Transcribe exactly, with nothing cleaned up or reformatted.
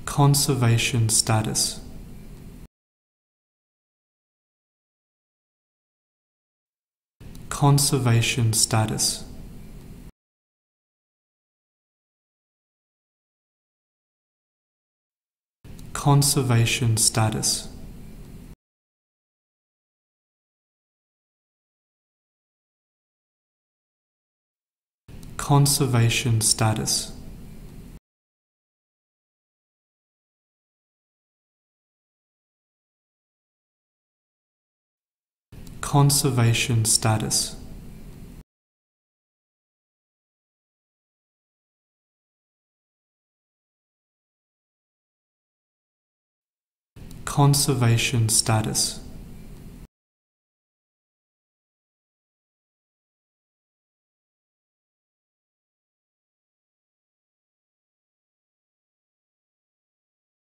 Conservation status. Conservation status. Conservation status. Conservation status. Conservation status. Conservation status.